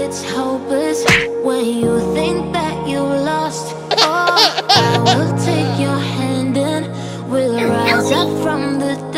it's hopeless when you think that you lost. Oh, I will take your hand and we'll rise up from the